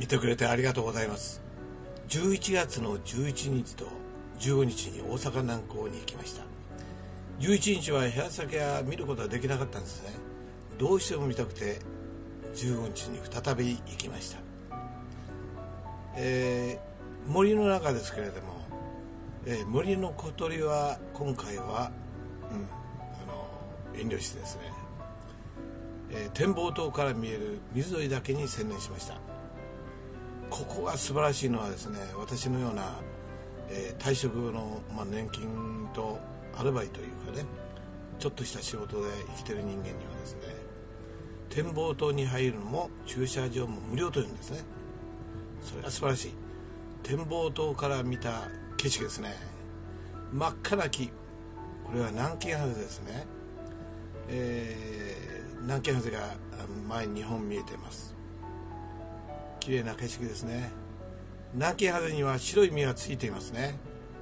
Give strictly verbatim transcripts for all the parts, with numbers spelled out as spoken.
見てくれてありがとうございます。じゅういちがつのじゅういちにちとじゅうごにちに大阪南港に行きました。じゅういちにちは部屋先は見ることはできなかったんですね。どうしても見たくてじゅうごにちに再び行きました。えー、森の中ですけれども、えー、森の小鳥は今回は、うん、あの遠慮してですね、えー、展望塔から見える水鳥だけに専念しました。ここが素晴らしいのはですね、私のような、えー、退職後の、まあ、年金とアルバイトというかね、ちょっとした仕事で生きてる人間にはですね、展望塔に入るのも駐車場も無料というんですね。それが素晴らしい。展望塔から見た景色ですね。真っ赤な木、これは南京ハゼですね。えー、南京ハゼが前ににほん見えています。綺麗な景色ですね。南京ハゼには白い実がついていますね。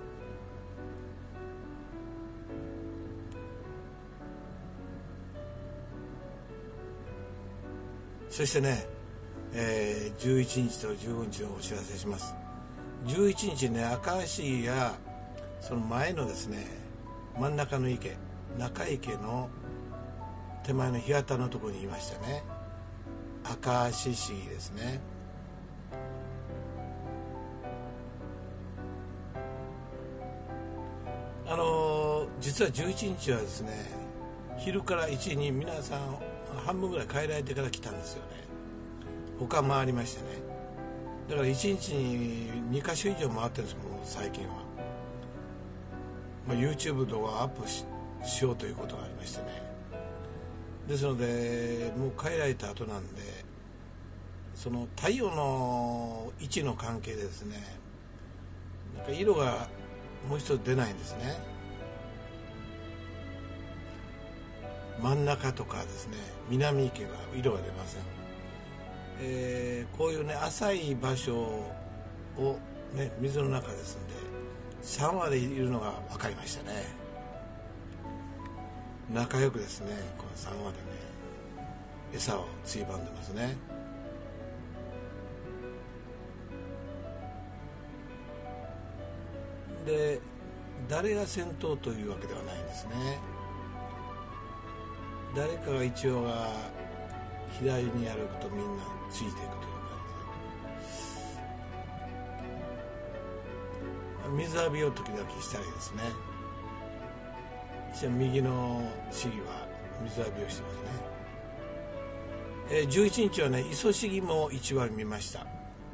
そしてね、えー、じゅういちにちとじゅうごにちをお知らせします。じゅういちにちね、赤石やその前のですね、真ん中の池、中池の手前の干潟のところにいましたね。赤石市議ですね。あのー、実はじゅういちにちはですね、昼からいちじに皆さん半分ぐらい帰られてから来たんですよね。他回りましてね。だからいちにちににかしょ以上回ってるんですもん、最近は。まあ、YouTube 動画アップ し, しようということがありましてね。ですのでもう帰られた後なんで、その太陽の位置の関係でですね、なんか色がもう一つ出ないんですね。真ん中とかですね、南池が色が出ません。えー、こういうね、浅い場所を、ね、水の中ですんでさんわでいるのが分かりましたね。仲良くですね、このさんわでね、餌をついばんでますね。で、誰が先頭というわけではないんですね。誰かが一応が左に歩くとみんなついていくという感じで、水浴びを時々したりですね。一応右の市議は水浴びをしてますね。えー、じゅういちにちはね、磯市議もいちわ見ました。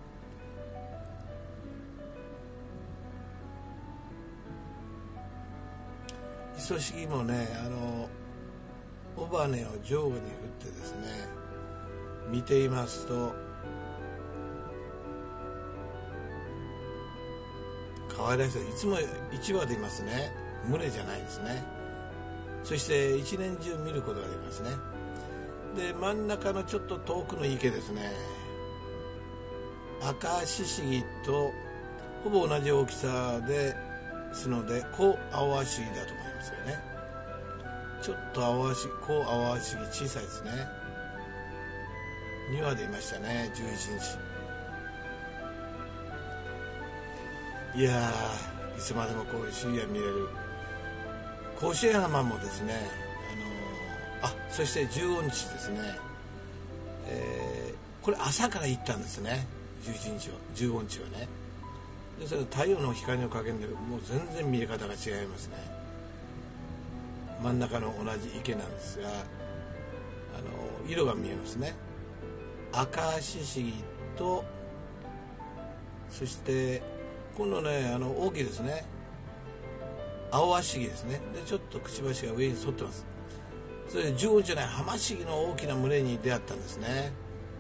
磯市議もね、あの尾羽を上下に振ってですね、見ていますと可愛らしい。いつもいちわでいますね。群れじゃないですね。そして一年中見ることができますね。で、真ん中のちょっと遠くの池ですね、赤シシギとほぼ同じ大きさですので、コアオアシギだと思いますよね。ちょっとアオアシギ、コアオアシギ小さいですね。にわでいましたね、じゅういちにち。いやー、いつまでもこういうシギが見れる。甲子園浜もですね、あのー、あ、そしてじゅうごにちですね、えー、これ朝から行ったんですね、じゅういちにちは、じゅうごにちはね。で、それ太陽の光の加減でもう全然見え方が違いますね。真ん中の同じ池なんですが、あのー、色が見えますね。赤シシギと、そして今度ね、あの大きいですね、青アシギですね。で、ちょっとくちばしが上に反ってます。それでじゅうごにちはね、ハマシギの大きな群れに出会ったんですね。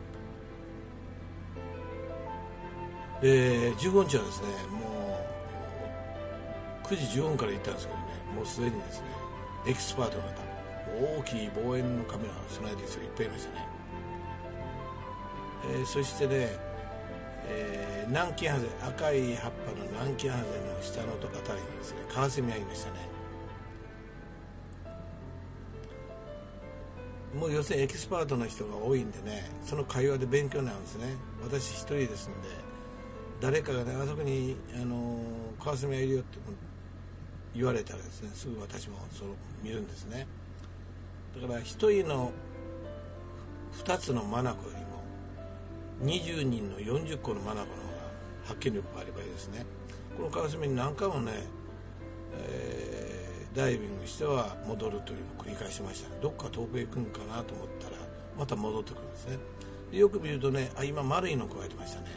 で、じゅうごにちはですね、もうくじじゅうごふんから行ったんですけどね、もうすでにですね、エキスパートの方、大きい望遠のカメラを備えてる人がいっぱいいましたね。えー、そしてね、えー、南京ハゼ、赤い葉っぱの南京ハゼの下のあたりにですね、カワセミがいましたね。 もう要するにエキスパートの人が多いんでね、その会話で勉強になるんですね。私一人ですんで、誰かがね、あそこにあの川澄がいるよって言われたらですね、すぐ私もそれを見るんですね。だから一人の二つの眼よりもにじゅうにんのよんじゅっこの眼の方が発見力があればいいですね。この川澄に何回もね、えー、ダイビングしては戻るというのを繰り返しましたね。どっか遠くへ行くんかなと思ったらまた戻ってくるんですね。でよく見るとね、あ、今丸いの加えてましたね。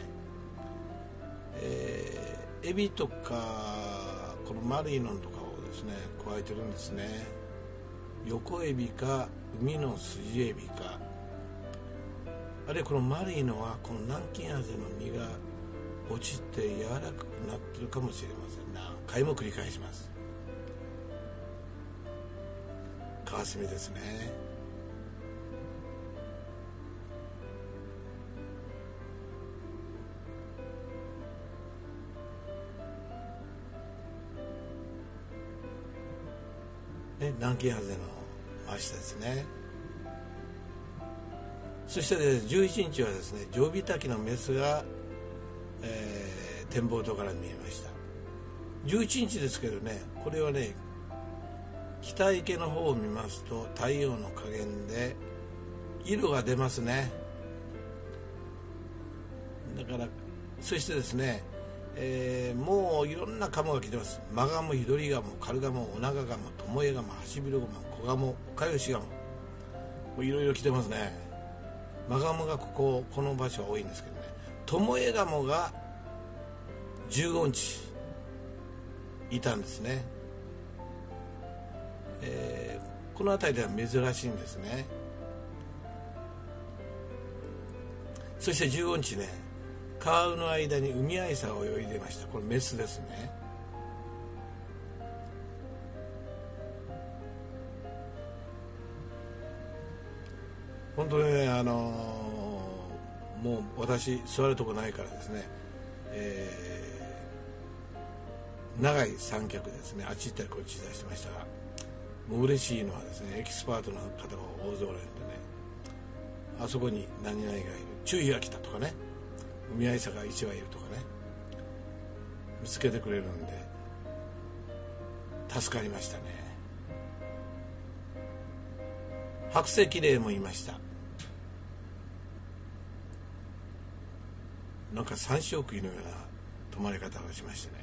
えー、エビとかこの丸いのとかをですね加えてるんですね。横エビか海の筋エビか、あるいはこの丸いのはこの南京ハゼの身が落ちて柔らかくなってるかもしれません。何回も繰り返します。カワセミですね。ね、南京ハゼの真下ですね。そしてですね、じゅういちにちはですね、ジョビタキのメスが、えー、展望塔から見えました。じゅういちにちですけどね、これはね、北池の方を見ますと太陽の加減で色が出ますね。だからそしてですね、えー、もういろんなカモが来てます。マガモ、ヒドリガモ、カルガモ、オナガガモ、トモエガモ、ハシビロガモ、コガモ、オカヨシガモ、もういろいろ来てますね。マガモがこここの場所は多いんですけどね、トモエガモがじゅうごにちいたんですね。えー、この辺りでは珍しいんですね。そしてじゅうごにちね、川の間にウミアイサが泳いでました。これメスですね。本当にね、あのー、もう私座るとこないからですね、えー、長い三脚ですね、あっち行ったりこっち行ったりしてましたが、もう嬉しいのはですね、エキスパートの方が大勢おられるんでね、あそこに何々がいる、注意が来たとかね、ウミアイサがいちわいるとかね、見つけてくれるんで助かりましたね。白石霊もいました。なんか三色食いのような泊まり方をしましてね。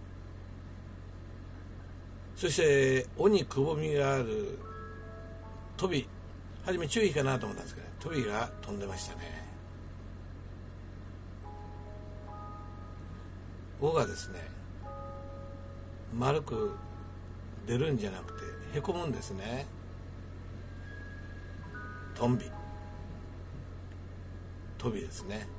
そして尾にくぼみがあるトビ、はじめ注意かなと思ったんですけど、ね、トビが飛んでましたね。尾がですね、丸く出るんじゃなくてへこむんですね。トンビ、トビですね。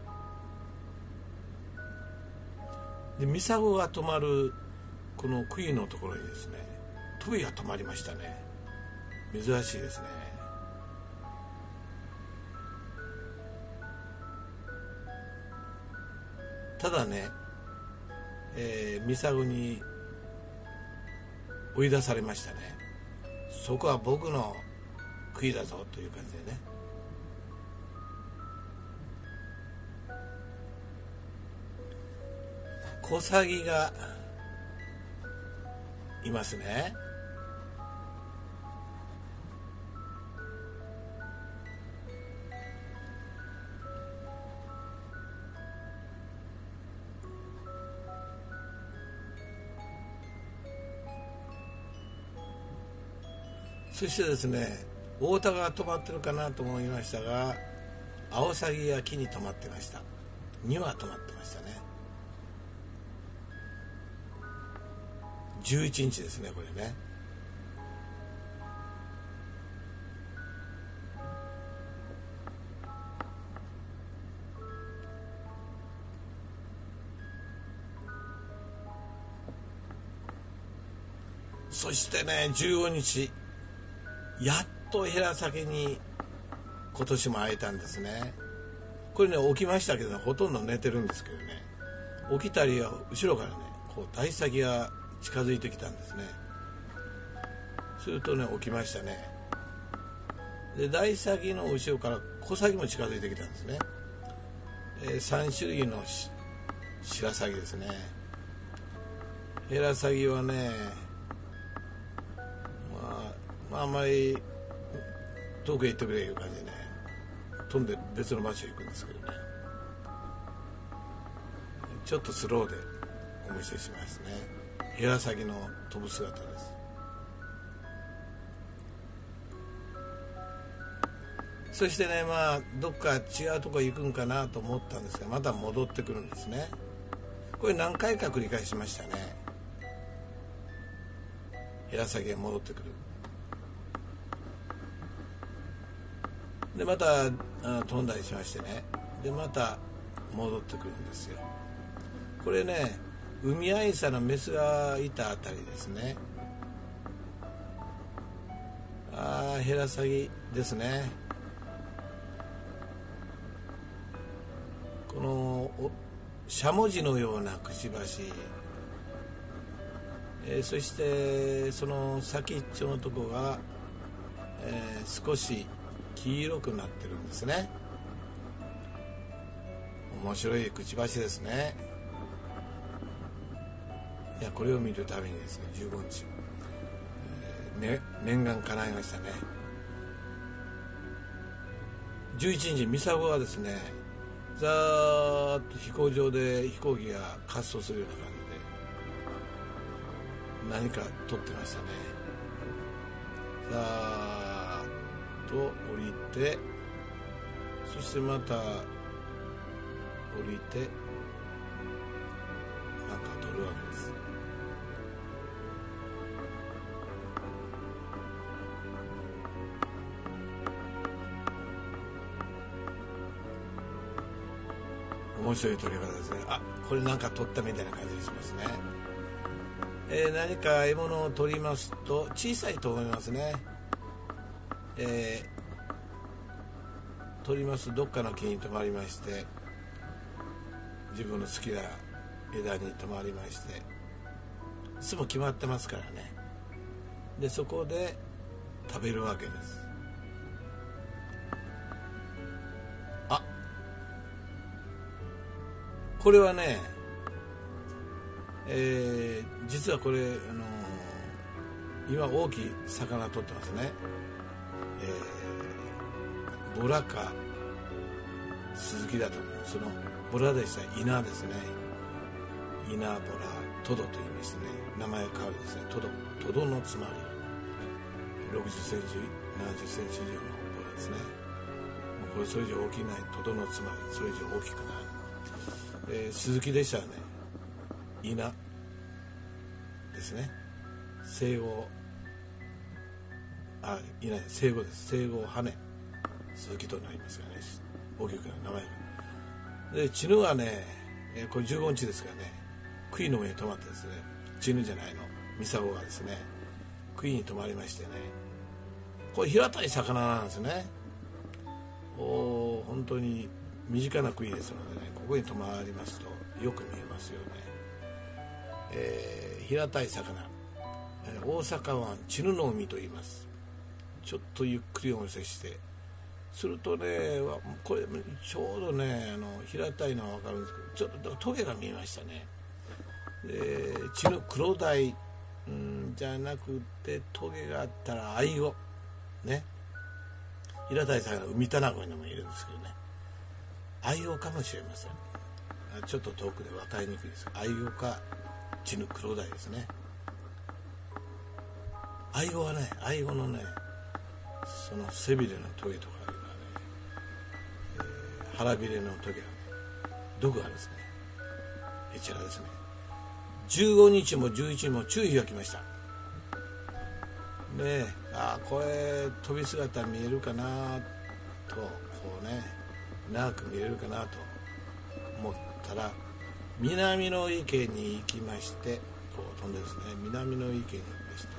でミサゴが止まるこの杭のところにですね、トビが止まりましたね。珍しいですね。ただね、えー、ミサゴに追い出されましたね。そこは僕の杭だぞという感じでね。コサギがいますね。そしてですね、オオタが止まってるかなと思いましたが、アオサギが木に止まってました。には止まってましたね。じゅういちにちですね、これね。そしてね、じゅうごにち、やっとヘラサケに今年も会えたんですね。これね、起きましたけど、ね、ほとんど寝てるんですけどね、起きたりは後ろからね、こう大サギが近づいてきたんですね。するとね、起きましたね。 で大サギの後ろから小サギも近づいてきたんですね。えー、さん種類の白サギですね。ヘラサギはね、まあ、まあ、あんまり遠くへ行ってくれいう感じでね、飛んで別の場所へ行くんですけどね、ちょっとスローでお見せしますね。ヘラサギの飛ぶ姿です。そしてね、まあどっか違うとこ行くんかなと思ったんですが、また戻ってくるんですね。これ何回か繰り返しましたね。ヘラサギが戻ってくる。でまた飛んだりしましてね、でまた戻ってくるんですよ。これね、ウミアイサのメスがいたあたりですね。ああ、ヘラサギですね。このしゃもじのようなくちばし、えー、そしてその先っちょのとこが、えー、少し黄色くなってるんですね。面白いくちばしですね。いや、これを見るためにですね、じゅうごにち、えーね、念願叶いましたね。じゅういちにち、ミサゴはですね、ざーっと飛行場で飛行機が滑走するような感じで何か撮ってましたね。ざーっと降りて、そしてまた降りて、なんか撮るわけです。面白い撮り方ですね。あ、これなんか撮ったみたいな感じがしますね。えー、何か獲物を取りますと小さいと思いますね。えー、取りますとどっかの木に止まりまして、自分の好きな枝に止まりまして、巣も決まってますからね。でそこで食べるわけです。あ、これはね、えー、実はこれ、あのー、今大きい魚取ってますね。えー、ボラかスズキだと思う。そのボラでしたらイナですね。イナボラトドと言いましてね、名前が変わるですね。トド、トドのつまりろくじゅっセンチななじゅっセンチ以上のボラですね。もうこれそれ以上大きくない。トドのつまりそれ以上大きくない。えー、スズキでしたらね、イナですね。生後、あ、いない、生後です。生後羽スズキとなりますがね、大きくなる名前が。でチヌはね、えー、これじゅうごにちですからね、杭の上に止まってですね、チヌじゃないの、ミサゴがですね、杭に止まりましてね、これ平たい魚なんですね。お本当に身近な杭ですのでね、ここに止まりますとよく見えますよね。えー、平たい魚、えー、大阪湾チヌの海と言います。ちょっとゆっくりお見せしてするとね、これちょうどね、あの平たいのは分かるんですけど、ちょっとトゲが見えましたね。でチヌクロダイんじゃなくて、トゲがあったらアイゴね、平たい魚、ウミタナゴにもいるんですけどね、アイゴかもしれません。ちょっと遠くで分かりにくいです。アイゴかチヌクロダイですね。アイゴはね、アイゴのね、その背びれのトゲとかあるからね、えー、腹びれのトゲはね、毒がですね、へちゃらですね。じゅうごにちもじゅういちにちも注意が来ました。で、あこれ飛び姿見えるかなと、こうね、長く見えるかなと思ったら、南の池に行きまして、こう飛んでですね、南の池に行きまして、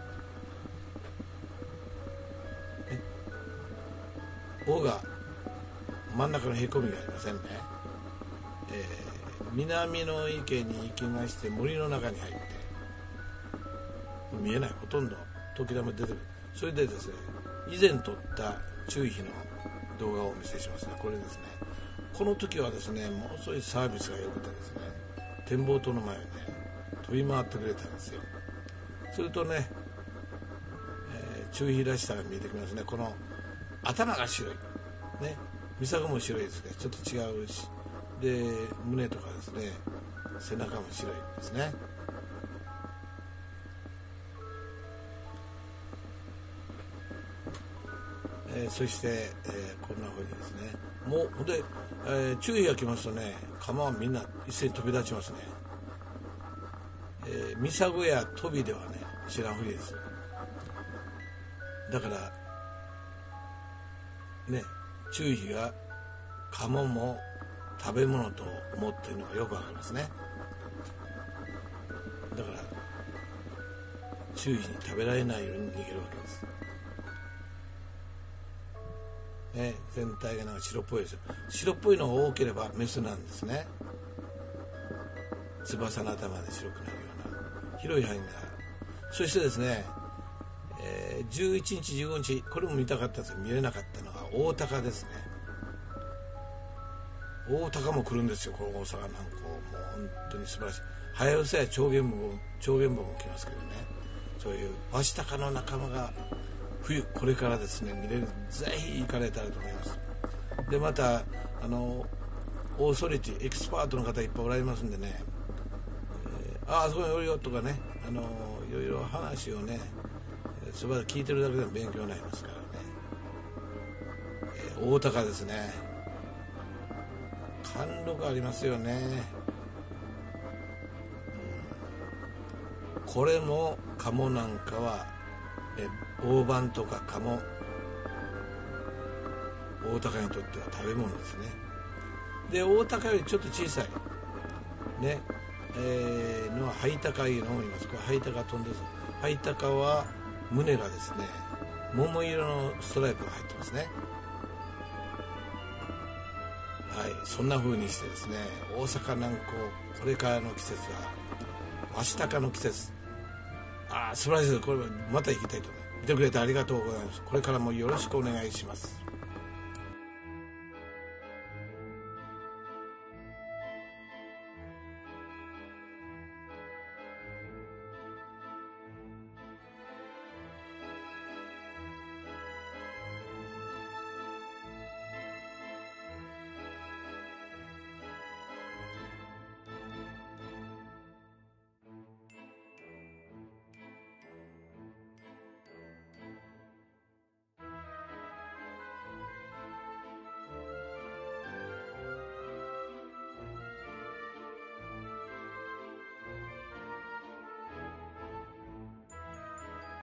尾が真ん中のへこみがありませんね。えー、南の池に行きまして、森の中に入って見えない、ほとんど時々出てくる。それでですね、 以前撮ったチュウヒの動画をお見せしますが、これですね、この時はですねものすごいサービスが良くてですね、展望塔の前をね飛び回ってくれたんですよ。するとね、えー、チュウヒらしさが見えてきますね。この頭が白いね、ミサゴも白いですけどちょっと違うし、で胸とかですね背中も白いですね。えー、そして、えー、こんな風にですね、もうほんで、えー、注意が来ますとね、釜はみんな一斉に飛び立ちますね。えー、ミサゴやトビではね知らんふりです。だからね、注意がカモも食べ物と思っているのがよくわかりますね。だから注意に食べられないように逃げるわけです、ね、全体がなんか白っぽいですよ。白っぽいのが多ければメスなんですね。翼の頭で白くなるような広い範囲が。そしてですね、えー、じゅういちにちじゅうごにち、これも見たかったですが見れなかったのがオオタカですね。オオタカも来るんですよ、この大阪南港。もう本当に素晴らしい。ハヤブサやチョウゲンボウ、チョウゲンボウも来ますけどね、そういうワシタカの仲間が冬これからですね見れる。ぜひ行かれたらと思います。でまたあのオーソリティエキスパートの方いっぱいおられますんでね、えー、ああそこにおるよとかね、あのいろいろ話をねそばで聞いてるだけでも勉強になりますからね、えー、大高ですね。貫禄ありますよね、うん、これもカモなんかはえ大判とかカモ、大高にとっては食べ物ですね。で大高よりちょっと小さいね、えー、のはハイタカいうのもいます。これハイタカ飛んでる。ハイタカは胸がですね桃色のストライプが入ってますね。はい、そんな風にしてですね、大阪南港これからの季節はワシタカの季節。ああ素晴らしいです。これまた行きたいと思います。見てくれてありがとうございます。これからもよろしくお願いします。